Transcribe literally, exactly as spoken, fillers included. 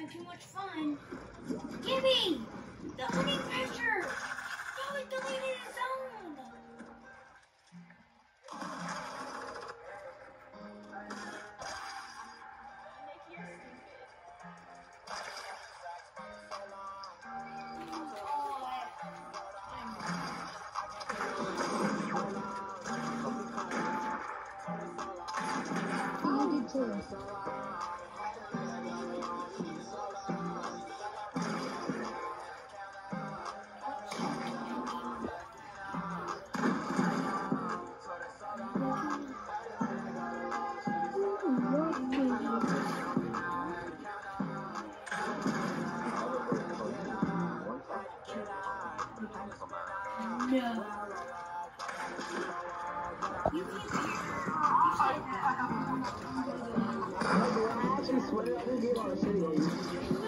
having too much fun. Gibby! The honey pressure! No, it deleted its own! I did too. No. You can I actually swear I didn't get on the city.